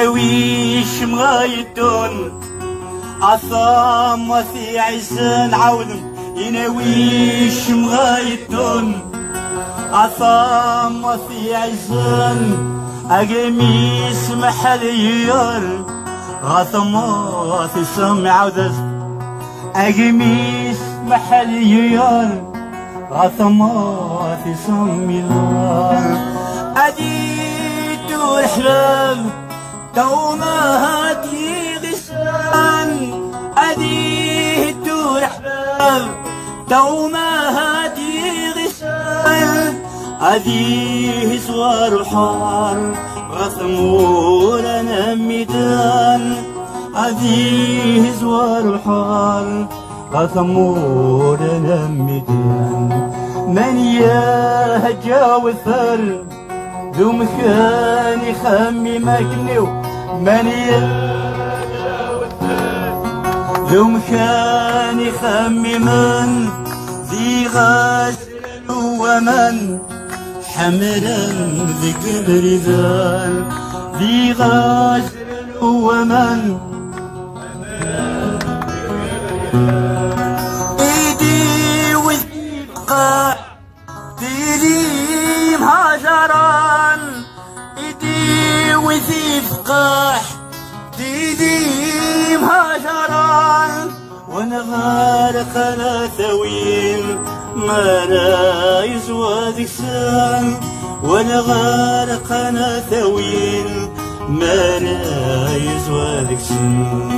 يناويش مغايدون عصام وفي عيسان عاودن يناويش مغايدون عصام وفي عيسان أقميس محليار غاثمات السمع عودس أقميس محليار غاثمات السمع أديتو الحلال توما هاتي غسان أديتو الحلال توما هاتي غسان أديه سوار الحار غثمور أنا ميدان أديه سوار الحار غثمور أنا ميدان من يهجا وثر ذو مكاني خمي مكنيو من يهجا وثر ذو مكاني خمي من ذي غاسل ومن حملا ذي قبر ذال ذي غاسل ومن ايدي وذي بقى ديري مهاجران ايدي وذي فقاح ديري مهاجران وانا غارق انا ثويل ما لا يسوى ذكسان وانا غارق انا ثويل ما لا يسوى ذكسان